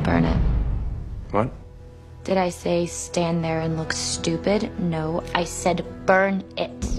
Burn it. What? Did I say stand there and look stupid? No, I said burn it.